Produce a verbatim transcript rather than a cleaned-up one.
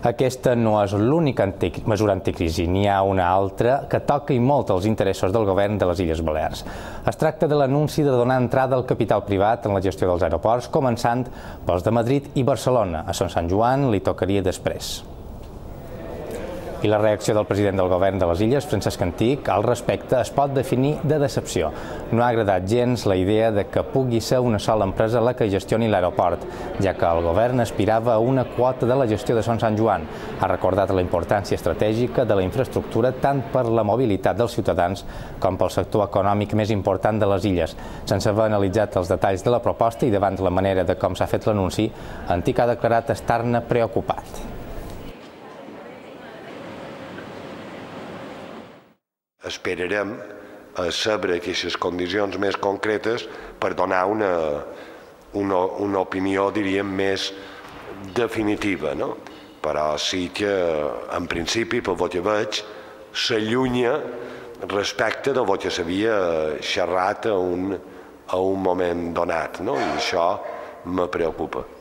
Aquesta no és l'única mesura anticrisi, n'hi ha una altra que toca i molt els interessos del govern de les Illes Balears. Es tracta de l'anunci de donar entrada al capital privat en la gestió dels aeroports, començant pels de Madrid i Barcelona. A Son Sant Joan li tocaria després. I la reacció del president del govern de les Illes, Francesc Antich, al respecte es pot definir de decepció. No ha agradat gens la idea de que pugui ser una sola empresa la que gestioni l'aeroport, ja que el govern aspirava a una quota de la gestió de Son Sant Joan. Ha recordat la importància estratègica de la infraestructura tant per la mobilitat dels ciutadans com pel sector econòmic més important de les Illes. Sense haver analitzat els detalls de la proposta i davant la manera de com s'ha fet l'anunci, Antich ha declarat estar-ne preocupat. Esperarem a saber aquestes condicions més concretes per donar una, una, una opinió, diríem, més definitiva, no? Però sí que, en principi, pel que veig, s'allunya respecte del que s'havia xerrat a un, a un moment donat, no? I això me preocupa.